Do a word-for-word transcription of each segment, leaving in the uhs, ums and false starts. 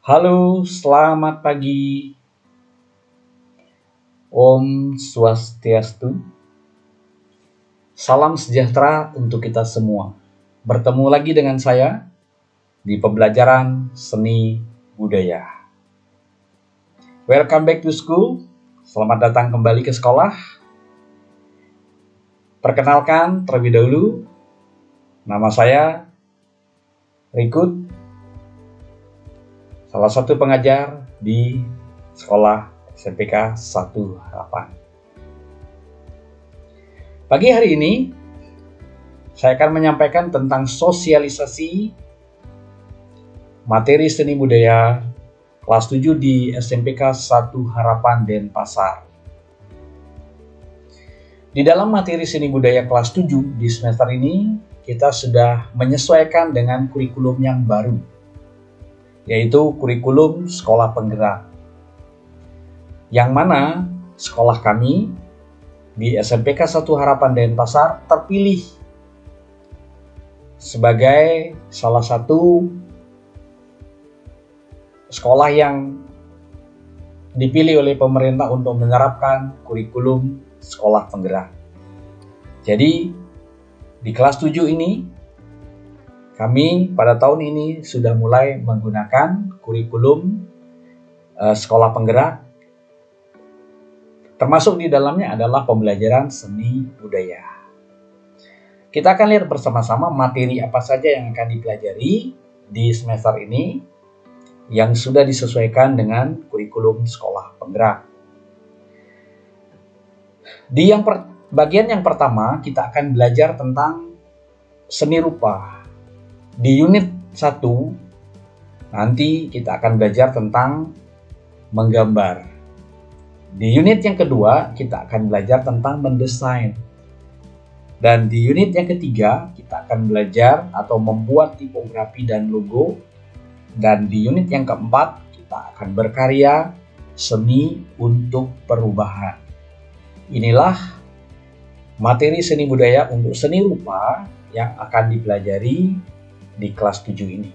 Halo, selamat pagi. Om Swastiastu. Salam sejahtera untuk kita semua. Bertemu lagi dengan saya di pembelajaran seni budaya. Welcome back to school. Selamat datang kembali ke sekolah. Perkenalkan terlebih dahulu, nama saya Rikut, salah satu pengajar di sekolah S M P K satu Harapan. Pagi hari ini, saya akan menyampaikan tentang sosialisasi materi seni budaya kelas tujuh di S M P K satu Harapan Denpasar. Di dalam materi seni budaya kelas tujuh di semester ini, kita sudah menyesuaikan dengan kurikulum yang baru, yaitu kurikulum sekolah penggerak, yang mana sekolah kami di S M P K satu Harapan Denpasar terpilih sebagai salah satu sekolah yang dipilih oleh pemerintah untuk menerapkan kurikulum sekolah penggerak. Jadi di kelas tujuh ini, kami pada tahun ini sudah mulai menggunakan kurikulum uh, sekolah penggerak, termasuk di dalamnya adalah pembelajaran seni budaya. Kita akan lihat bersama-sama materi apa saja yang akan dipelajari di semester ini yang sudah disesuaikan dengan kurikulum sekolah penggerak. Di yang per, bagian yang pertama, kita akan belajar tentang seni rupa. Di unit satu, nanti kita akan belajar tentang menggambar. Di unit yang kedua, kita akan belajar tentang mendesain. Dan di unit yang ketiga, kita akan belajar atau membuat tipografi dan logo. Dan di unit yang keempat, kita akan berkarya seni untuk perubahan. Inilah materi seni budaya untuk seni rupa yang akan dipelajari di kelas tujuh ini.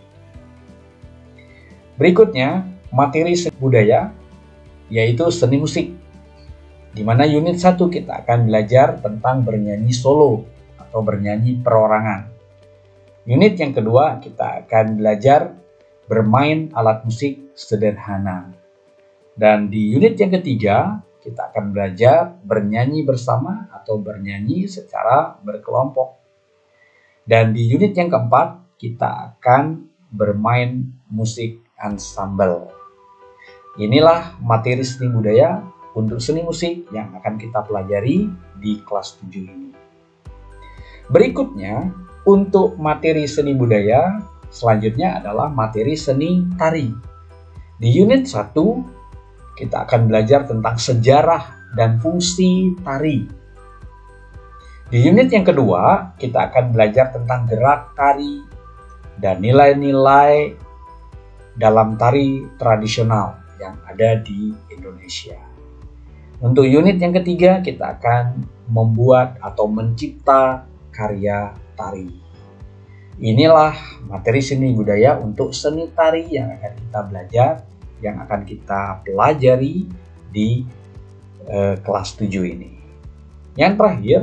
Berikutnya, materi seni budaya yaitu seni musik, di mana unit satu kita akan belajar tentang bernyanyi solo atau bernyanyi perorangan. Unit yang kedua kita akan belajar bermain alat musik sederhana. Dan di unit yang ketiga kita akan belajar bernyanyi bersama atau bernyanyi secara berkelompok. Dan di unit yang keempat kita akan bermain musik ensemble. Inilah materi seni budaya untuk seni musik yang akan kita pelajari di kelas tujuh ini. Berikutnya, untuk materi seni budaya selanjutnya adalah materi seni tari. Di unit satu kita akan belajar tentang sejarah dan fungsi tari. Di unit yang kedua, kita akan belajar tentang gerak tari dan nilai-nilai dalam tari tradisional yang ada di Indonesia. Untuk unit yang ketiga, kita akan membuat atau mencipta karya tari. Inilah materi seni budaya untuk seni tari yang akan kita belajar, yang akan kita pelajari di eh, kelas tujuh ini. Yang terakhir,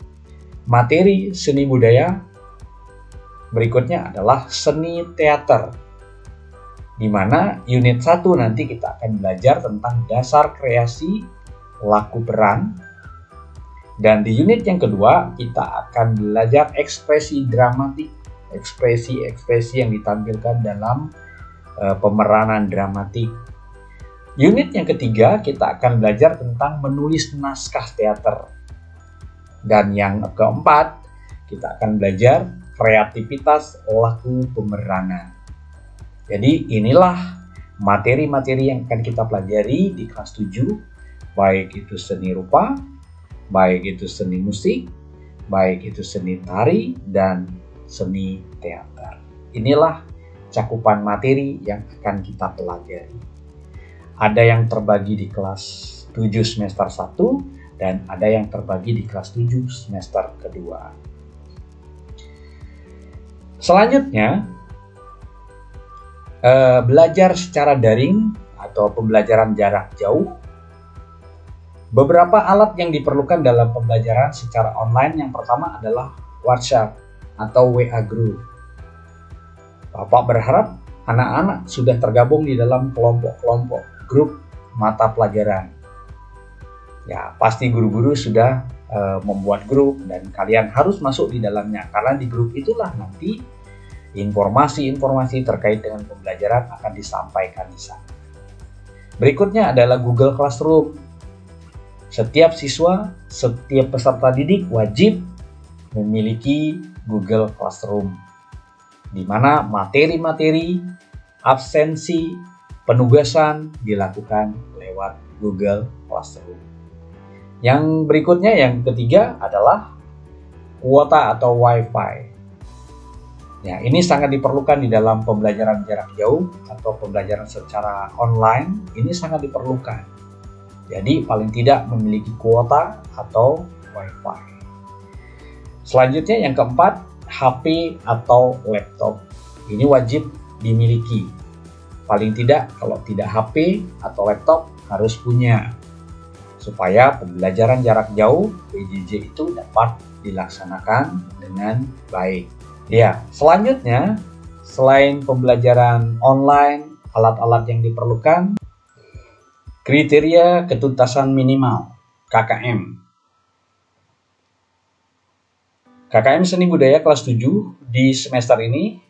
materi seni budaya berikutnya adalah seni teater, di mana unit satu nanti kita akan belajar tentang dasar kreasi laku peran. Dan di unit yang kedua kita akan belajar ekspresi dramatik, ekspresi-ekspresi yang ditampilkan dalam uh, pemeranan dramatik. Unit yang ketiga kita akan belajar tentang menulis naskah teater. Dan yang keempat kita akan belajar kreativitas laku pemerangan. Jadi inilah materi-materi yang akan kita pelajari di kelas tujuh, baik itu seni rupa, baik itu seni musik, baik itu seni tari, dan seni teater. Inilah cakupan materi yang akan kita pelajari. Ada yang terbagi di kelas tujuh semester satu dan ada yang terbagi di kelas tujuh semester kedua. Selanjutnya, uh, belajar secara daring atau pembelajaran jarak jauh. Beberapa alat yang diperlukan dalam pembelajaran secara online yang pertama adalah WhatsApp atau W A Group. Bapak berharap anak-anak sudah tergabung di dalam kelompok-kelompok grup mata pelajaran. Ya, pasti guru-guru sudah uh, membuat grup dan kalian harus masuk di dalamnya, karena di grup itulah nanti informasi-informasi terkait dengan pembelajaran akan disampaikan di sana. Berikutnya adalah Google Classroom. Setiap siswa, setiap peserta didik wajib memiliki Google Classroom, di mana materi-materi, absensi, penugasan dilakukan lewat Google Classroom. Yang berikutnya, yang ketiga adalah kuota atau Wi-Fi. Ya, ini sangat diperlukan di dalam pembelajaran jarak jauh atau pembelajaran secara online. Ini sangat diperlukan. Jadi paling tidak memiliki kuota atau Wi-Fi. Selanjutnya yang keempat, H P atau laptop. Ini wajib dimiliki. Paling tidak kalau tidak H P atau laptop harus punya, supaya pembelajaran jarak jauh P J J itu dapat dilaksanakan dengan baik. Ya, selanjutnya selain pembelajaran online, alat-alat yang diperlukan, kriteria ketuntasan minimal K K M. K K M Seni Budaya kelas tujuh di semester ini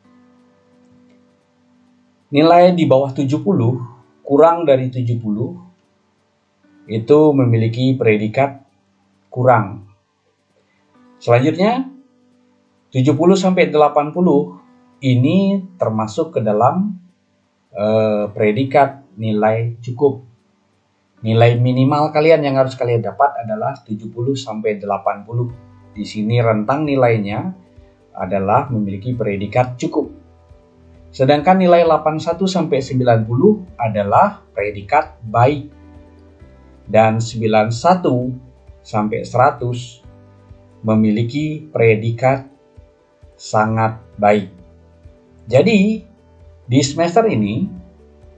nilai di bawah tujuh puluh, kurang dari tujuh puluh, itu memiliki predikat kurang. Selanjutnya tujuh puluh sampai delapan puluh ini termasuk ke dalam eh, predikat nilai cukup. Nilai minimal kalian yang harus kalian dapat adalah tujuh puluh sampai delapan puluh. Di sini rentang nilainya adalah memiliki predikat cukup. Sedangkan nilai delapan puluh satu sampai sembilan puluh adalah predikat baik. Dan sembilan puluh satu sampai seratus memiliki predikat sangat baik. Jadi, di semester ini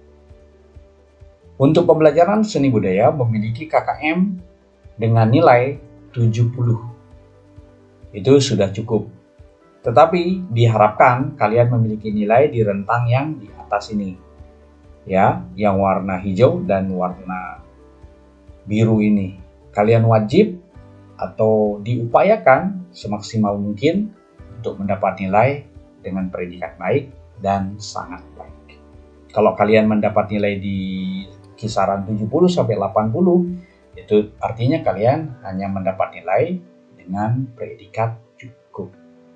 untuk pembelajaran seni budaya memiliki K K M dengan nilai tujuh puluh. Itu sudah cukup. Tetapi diharapkan kalian memiliki nilai di rentang yang di atas ini. Ya, yang warna hijau dan warna biru ini. Kalian wajib atau diupayakan semaksimal mungkin untuk mendapat nilai dengan predikat baik dan sangat baik. Kalau kalian mendapat nilai di kisaran tujuh puluh sampai delapan puluh, itu artinya kalian hanya mendapat nilai dengan predikat cukup.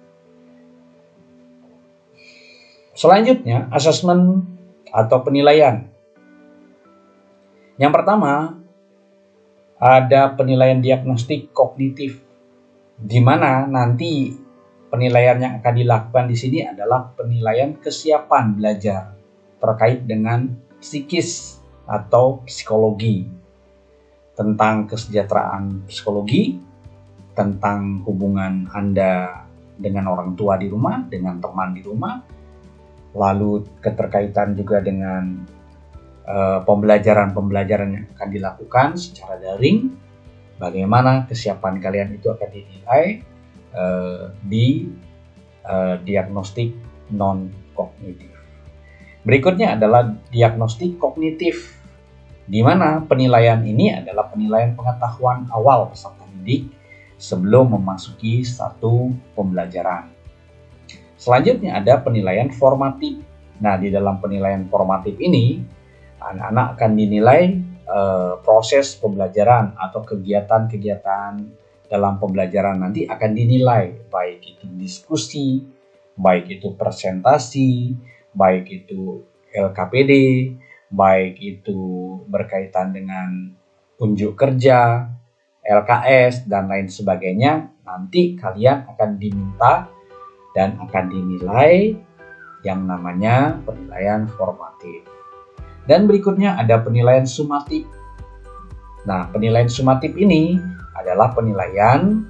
Selanjutnya, asesmen atau penilaian. Yang pertama, ada penilaian diagnostik kognitif, di mana nanti penilaian yang akan dilakukan di sini adalah penilaian kesiapan belajar terkait dengan psikis atau psikologi, tentang kesejahteraan psikologi, tentang hubungan Anda dengan orang tua di rumah, dengan teman di rumah, lalu keterkaitan juga dengan uh, pembelajaran-pembelajaran yang akan dilakukan secara daring, bagaimana kesiapan kalian itu akan dinilai uh, di uh, diagnostik non-kognitif. Berikutnya adalah diagnostik kognitif, di mana penilaian ini adalah penilaian pengetahuan awal peserta didik sebelum memasuki satu pembelajaran. Selanjutnya ada penilaian formatif. Nah, di dalam penilaian formatif ini, anak-anak akan dinilai eh, proses pembelajaran atau kegiatan-kegiatan dalam pembelajaran nanti akan dinilai, baik itu diskusi, baik itu presentasi, baik itu L K P D, baik itu berkaitan dengan unjuk kerja, L K S, dan lain sebagainya. Nanti kalian akan diminta dan akan dinilai yang namanya penilaian formatif. Dan berikutnya ada penilaian sumatif. Nah, penilaian sumatif ini adalah penilaian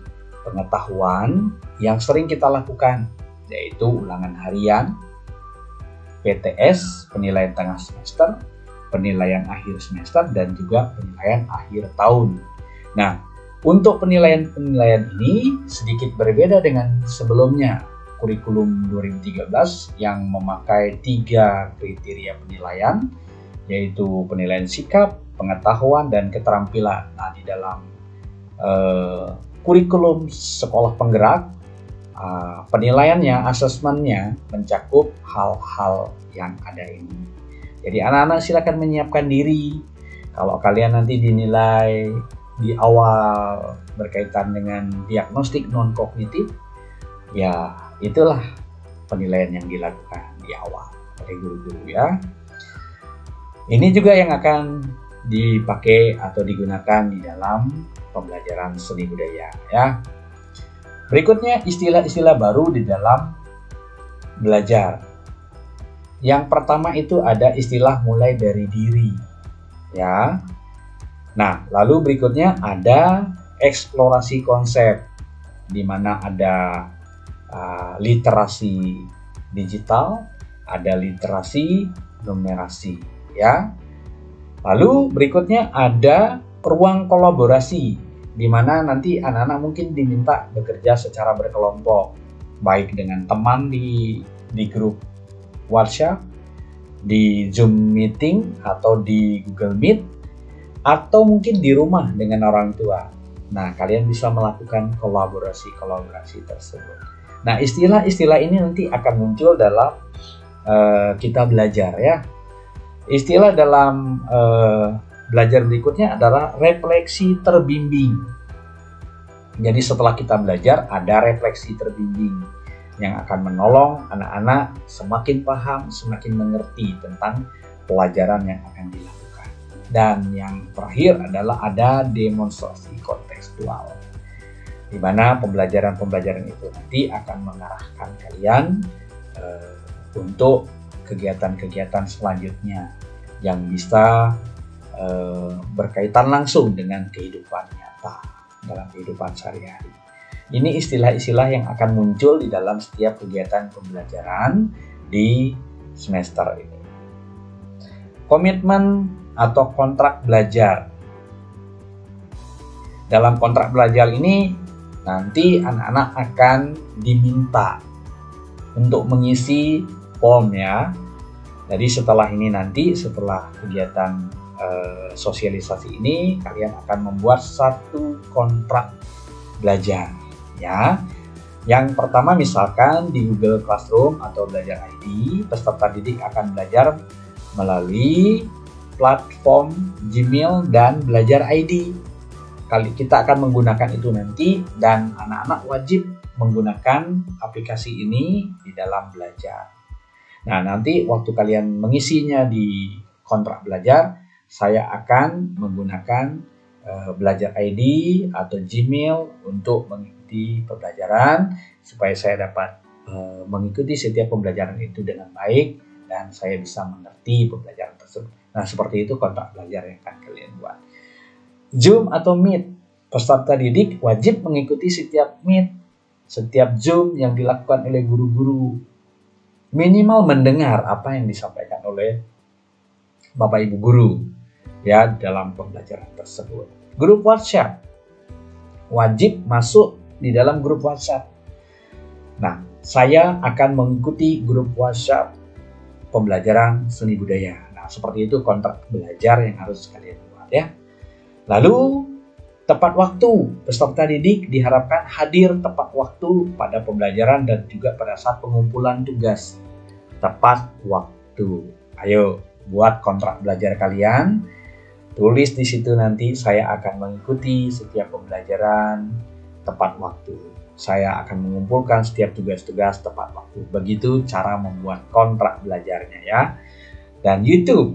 pengetahuan yang sering kita lakukan, yaitu ulangan harian, P T S, penilaian tengah semester, penilaian akhir semester, dan juga penilaian akhir tahun. Nah, untuk penilaian-penilaian ini sedikit berbeda dengan sebelumnya, kurikulum dua ribu tiga belas yang memakai tiga kriteria penilaian, yaitu penilaian sikap, pengetahuan, dan keterampilan. Nah, di dalam uh, kurikulum sekolah penggerak, uh, penilaiannya, asesmennya mencakup hal-hal yang ada ini. Jadi anak-anak silakan menyiapkan diri. Kalau kalian nanti dinilai di awal berkaitan dengan diagnostik non-kognitif, ya itulah penilaian yang dilakukan di awal oleh guru-guru ya. Ini juga yang akan dipakai atau digunakan di dalam pembelajaran seni budaya ya. Berikutnya istilah-istilah baru di dalam belajar. Yang pertama itu ada istilah mulai dari diri ya. Nah, lalu berikutnya ada eksplorasi konsep, di mana ada uh, literasi digital, ada literasi numerasi ya. Lalu berikutnya ada ruang kolaborasi, di mana nanti anak-anak mungkin diminta bekerja secara berkelompok, baik dengan teman di di grup WhatsApp, di Zoom meeting atau di Google Meet, atau mungkin di rumah dengan orang tua. Nah, kalian bisa melakukan kolaborasi-kolaborasi tersebut. Nah, istilah-istilah ini nanti akan muncul dalam uh, kita belajar ya. Istilah dalam uh, belajar berikutnya adalah refleksi terbimbing. Jadi setelah kita belajar ada refleksi terbimbing yang akan menolong anak-anak semakin paham, semakin mengerti tentang pelajaran yang akan dilakukan. Dan yang terakhir adalah ada demonstrasi kontekstual, di mana pembelajaran-pembelajaran itu nanti akan mengarahkan kalian uh, untuk kegiatan-kegiatan selanjutnya yang bisa uh, berkaitan langsung dengan kehidupan nyata dalam kehidupan sehari-hari. Ini istilah-istilah yang akan muncul di dalam setiap kegiatan pembelajaran di semester ini. Komitmen atau kontrak belajar. Dalam kontrak belajar ini nanti anak-anak akan diminta untuk mengisi form ya. Jadi setelah ini nanti, setelah kegiatan eh, sosialisasi ini, kalian akan membuat satu kontrak belajar ya. Yang pertama misalkan di Google Classroom atau Belajar I D, peserta didik akan belajar melalui platform Gmail dan Belajar I D. Kali kita akan menggunakan itu nanti, dan anak-anak wajib menggunakan aplikasi ini di dalam belajar. Nah, nanti waktu kalian mengisinya di kontrak belajar, saya akan menggunakan uh, Belajar I D atau Gmail untuk mengikuti pembelajaran, supaya saya dapat uh, mengikuti setiap pembelajaran itu dengan baik dan saya bisa mengerti pembelajaran tersebut. Nah, seperti itu kontrak belajar yang akan kalian buat. Zoom atau Meet, peserta didik wajib mengikuti setiap Meet, setiap Zoom yang dilakukan oleh guru-guru. Minimal mendengar apa yang disampaikan oleh Bapak Ibu guru ya dalam pembelajaran tersebut. Grup WhatsApp, wajib masuk di dalam grup WhatsApp. Nah, saya akan mengikuti grup WhatsApp pembelajaran seni budaya. Nah, seperti itu kontrak belajar yang harus kalian buat ya. Lalu tepat waktu, peserta didik diharapkan hadir tepat waktu pada pembelajaran dan juga pada saat pengumpulan tugas. Tepat waktu. Ayo buat kontrak belajar kalian. Tulis di situ nanti saya akan mengikuti setiap pembelajaran tepat waktu. Saya akan mengumpulkan setiap tugas-tugas tepat waktu. Begitu cara membuat kontrak belajarnya ya. Dan YouTube.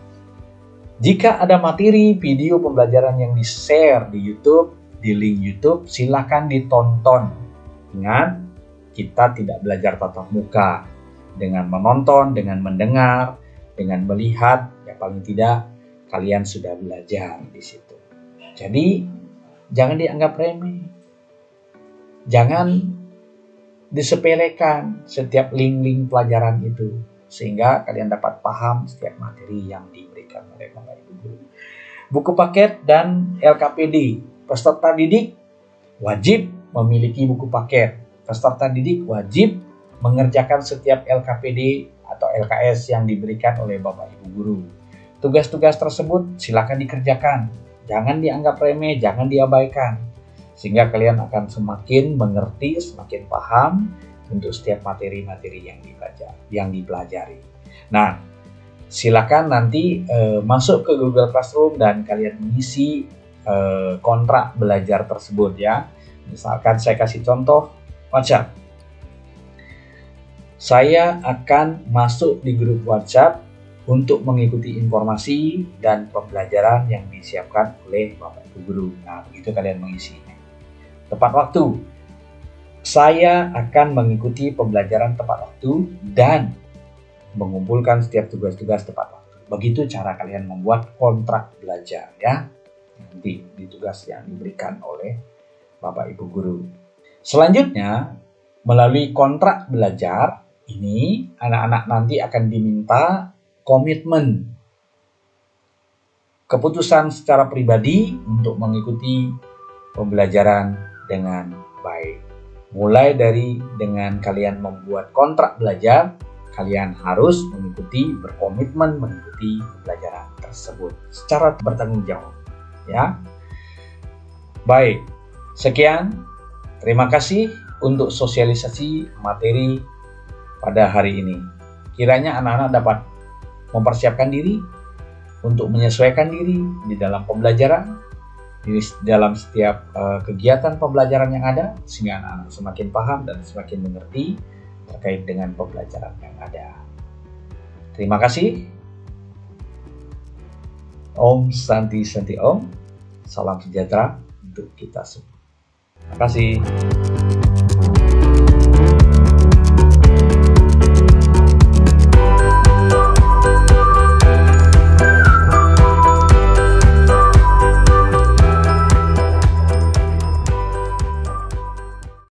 Jika ada materi video pembelajaran yang di-share di YouTube, di link YouTube, silakan ditonton. Ingat, kita tidak belajar tatap muka. Dengan menonton, dengan mendengar, dengan melihat, ya paling tidak kalian sudah belajar di situ. Jadi, jangan dianggap remeh. Jangan disepelekan setiap link-link pelajaran itu. sehingga kalian dapat paham setiap materi yang diberikan oleh Bapak Ibu guru. Buku paket dan L K P D. Peserta didik wajib memiliki buku paket. Peserta didik wajib mengerjakan setiap L K P D atau L K S yang diberikan oleh Bapak Ibu guru. Tugas-tugas tersebut silakan dikerjakan. Jangan dianggap remeh, jangan diabaikan. Sehingga kalian akan semakin mengerti, semakin paham untuk setiap materi-materi yang dipelajari, yang dipelajari. Nah, silakan nanti e, masuk ke Google Classroom dan kalian mengisi e, kontrak belajar tersebut ya. Misalkan saya kasih contoh WhatsApp. Saya akan masuk di grup WhatsApp untuk mengikuti informasi dan pembelajaran yang disiapkan oleh Bapak Ibu guru. Nah, begitu kalian mengisinya. Tepat waktu. Saya akan mengikuti pembelajaran tepat waktu dan mengumpulkan setiap tugas-tugas tepat waktu. Begitu cara kalian membuat kontrak belajar ya. Nanti di tugas yang diberikan oleh Bapak Ibu guru. Selanjutnya, melalui kontrak belajar ini, anak-anak nanti akan diminta komitmen, keputusan secara pribadi untuk mengikuti pembelajaran dengan baik. Mulai dari dengan kalian membuat kontrak belajar, kalian harus mengikuti, berkomitmen mengikuti pembelajaran tersebut secara bertanggung jawab. Ya, baik. Sekian, terima kasih untuk sosialisasi materi pada hari ini. Kiranya anak-anak dapat mempersiapkan diri untuk menyesuaikan diri di dalam pembelajaran, di dalam setiap uh, kegiatan pembelajaran yang ada, sehingga anak-anak semakin paham dan semakin mengerti terkait dengan pembelajaran yang ada. Terima kasih. Om Santi Santi Om. Salam sejahtera untuk kita semua. Terima kasih.